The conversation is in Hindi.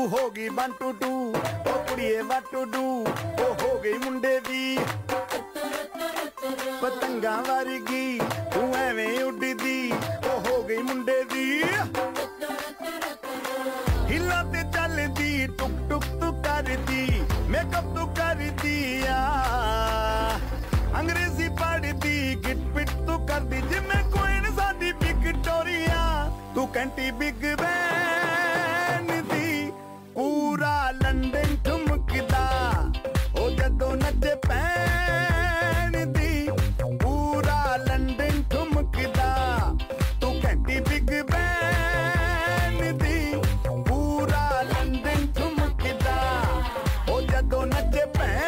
तू होगी 1 2 2 ओ कुड़िए what to do ओ हो गई मुंडे दी पतंगा वर्गी तू एवें उड़दी ओ हो गई मुंडे दी हिला ते चलदी टुक टुक तू करदी मेकअप तू करदी अंग्रेजी पढ़दी गिट पिट तू करदी जिमें क्वीन साडी विक्टोरिया तू कैंटी बिग बैन दी पूरा लंदन ठुमकदा ओ जदों नचे पैन दी पूरा लंदन ठुमकदा तू कैंटी बिग बैन दी पूरा लंदन ठुमकदा ओ जदों नचे पैन